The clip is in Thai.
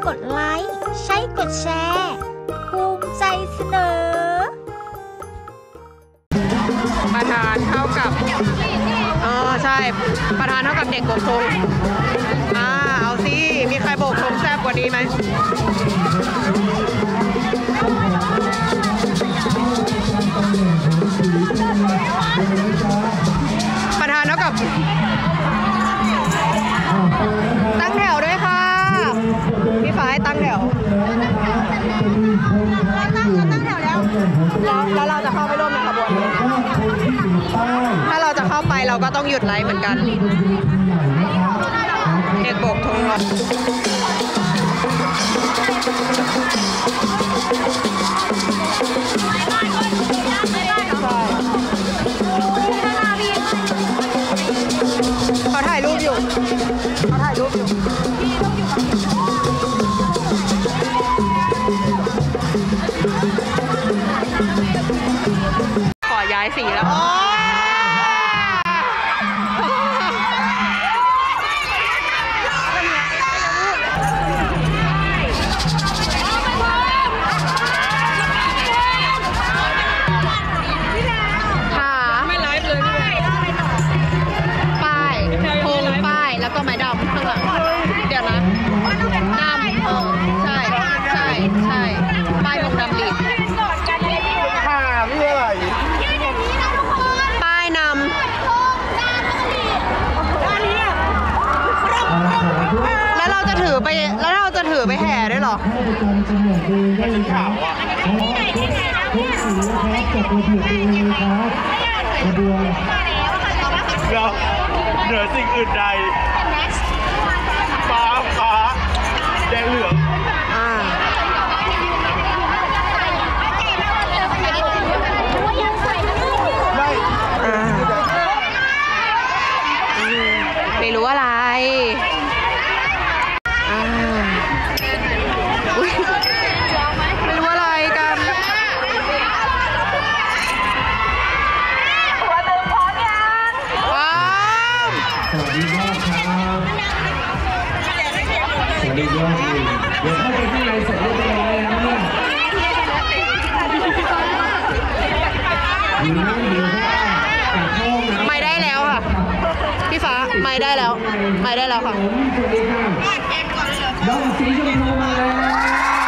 กดไลค์ใช้กดแชร์ภูมิใจเสนอประธานเท่ากับใช่ประธานเท่ากับเด็กโบกธงเอาสิมีใครโบกธงแซ่บกว่านี้ไหมประธานเท่ากับตั้งแถวด้วยค่ะพี่ฟ้าให้ตั้งแถวตั้งแถวแล้วเราจะเข้าไปร่วมในขบวนถ้าเราจะเข้าไปเราก็ต้องหยุดไลฟ์เหมือนกันเด็กโบกธงเขาถ่ายรูปอยู่ขอย้ายสีแล้วแล้วก็ไม้ดำข้างหลังเดี๋ยวนะดำใช่ป้ายมงดำลีดค่ะไม่อะไรป้ายนำแล้วเราจะถือไปแห่ด้วยหรอมันเป็นข่าวอ่ะเหนือสิ่งอื่นใดฟ้าแดงเหลืองไม่รู้อะไรไม่รู้อะไรกันสวัสดีครับสวัสดีครับเดี๋ยวเข้าไปข้างในเสร็จเรียบร้อยแล้วเนี่ยไม่ได้แล้วค่ะพี่ฟ้าไม่ได้แล้วค่ะด้านสีชมพูมาแล้ว